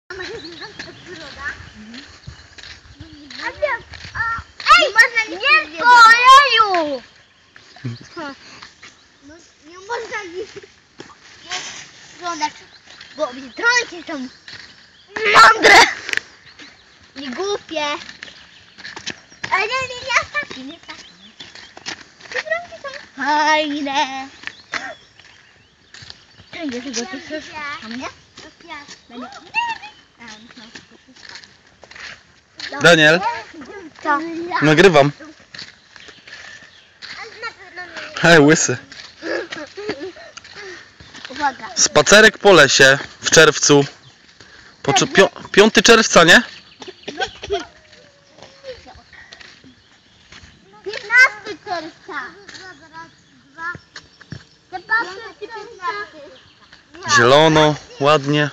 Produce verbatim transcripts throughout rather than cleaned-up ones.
Ej, nie to, ojeju! No nie można nic oglądać, bo biedronki są mądre i głupie. Ale nie, nie, nie, taki, nie taki. Biedronki są fajne. Gdzie ty go piszesz? A mnie? Daniel, Co? nagrywam. Hej, łysy. Uwaga. Spacerek po lesie w czerwcu. Po czu- pio- piąty czerwca, nie? piętnastego czerwca. Zielono, ładnie.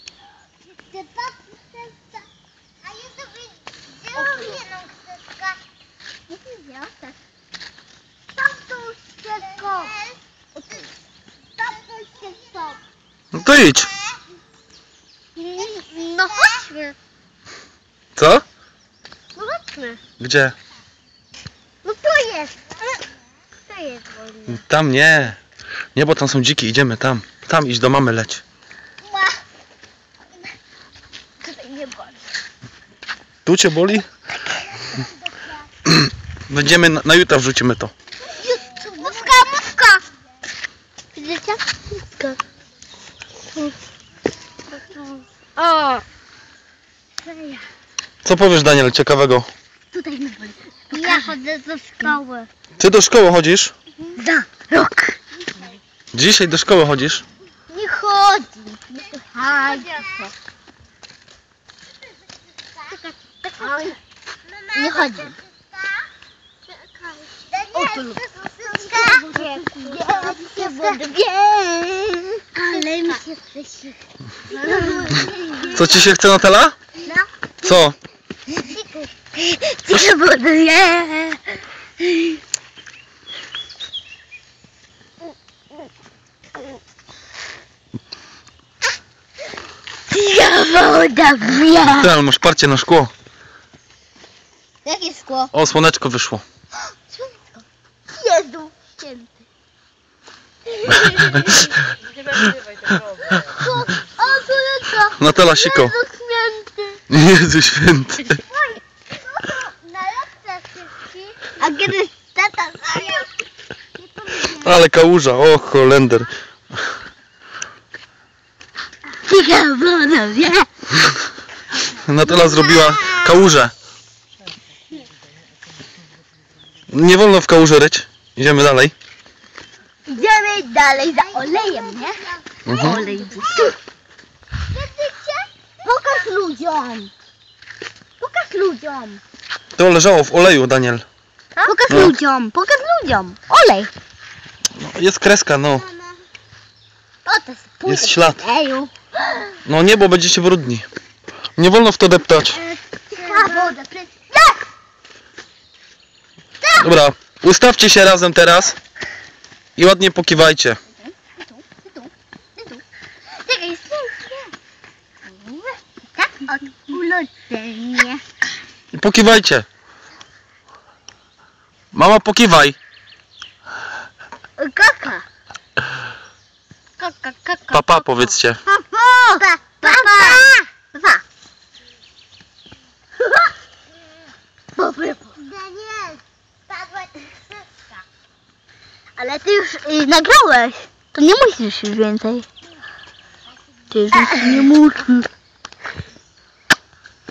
A ja sobie zieloną ścieżkę. Nie widział, tak. Tam tą ścieżką. Tam tą ścieżką. No to idź. No chodźmy. Co? No chodźmy. Gdzie? No tu jest. To jest wolno. Tam nie. Nie, bo tam są dziki, idziemy tam. Tam idź do mamy leć. Ła. Tutaj nie boli. Tu cię boli? Będziemy na, na jutro wrzucimy to. Mówka, mówka. Widzicie? Mówka. O. Co powiesz, Daniel, ciekawego? Tutaj nie boli. Ja chodzę do szkoły. Ty do szkoły chodzisz? Za rok. Dzisiaj do szkoły chodzisz? Nie chodzi. Nie chodzi. Nie chodzi. O tu. Ale mi się chce. Co ci się chce, Natala? No. Co? Cicho buduje. Ja woda wie. Ty, ale masz parcie na szkło. Jakie szkło? O, słoneczko wyszło. Słoneczko. Jezu, święty. O, słoneczko. Natala siko. Jezu, święty. Jezu święty. Oj, na lepce wszystkie. A kiedy tata zajął, nie powiedziałem. Ale kałuża, o Holender. Ja woda wie. Natala zrobiła kałużę. Nie wolno w kałuży ryć. Idziemy dalej. Idziemy dalej za olejem, nie? Mhm. Olej. Widzicie? Pokaż ludziom. Pokaż ludziom. To leżało w oleju, Daniel. Pokaż No. ludziom. Pokaż ludziom. Olej. No, jest kreska, no. O, to jest pójdę Jest ślad. w oleju. No nie, bo będziecie brudni. Nie wolno w to deptać. A woda, pre... Dobra, ustawcie się razem teraz i ładnie pokiwajcie. Czekaj, jest pięknie. Tak, od urodzenia. I pokiwajcie. Mama, pokiwaj. Kaka. Kaka, kaka. Papa, powiedzcie. Papa. Pa, papa. Pa. Daniel, padła książka. Ale ty już y, nagrałeś. To nie musisz już więcej. Ty już więcej nie musisz.